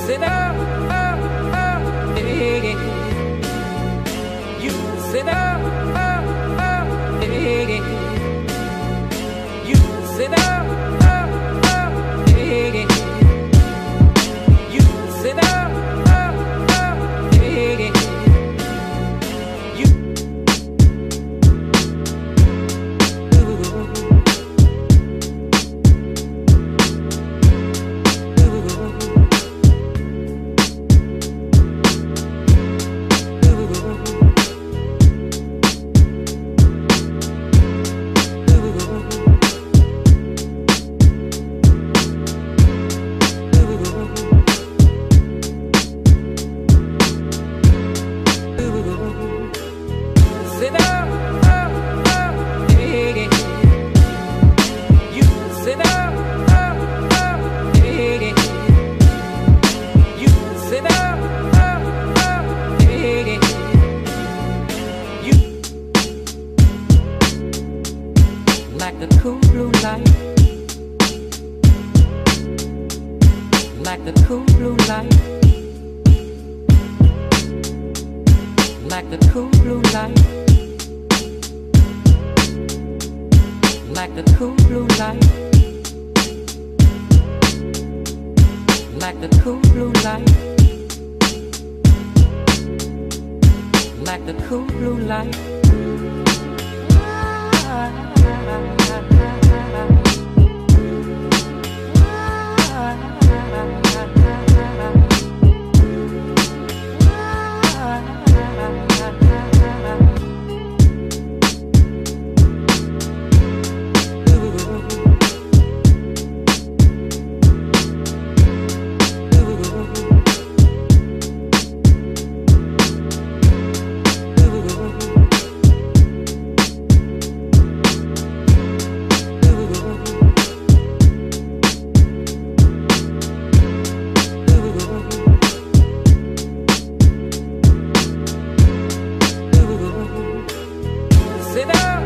it up, hey. Use it up, hey. Use it up, hey. Use it up, hey. Like the cool blue light, like the cool blue light, like the cool blue light, like the cool blue light, like the cool blue light, like the cool blue light. Sit down.